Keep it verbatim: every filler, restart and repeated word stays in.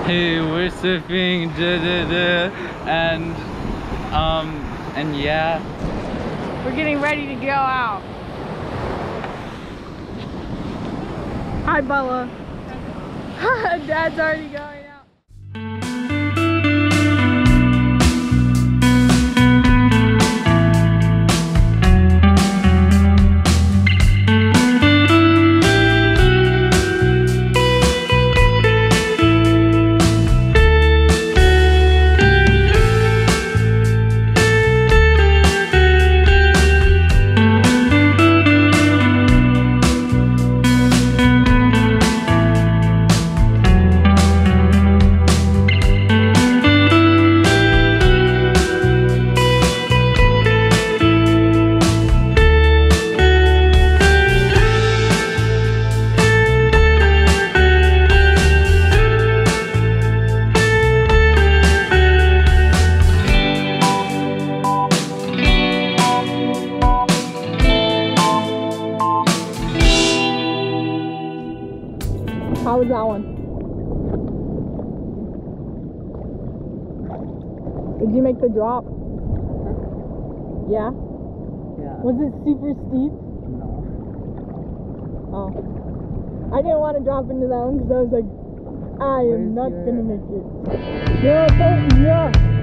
hey, we're surfing, da da da, and um, and yeah. We're getting ready to go out. Hi, Bella. Dad's already going out. How was that one? Did you make the drop? Yeah? Yeah. Was it super steep? No. Oh. I didn't want to drop into that one because I was like, I am Where's not your... gonna make it. Yeah, yeah.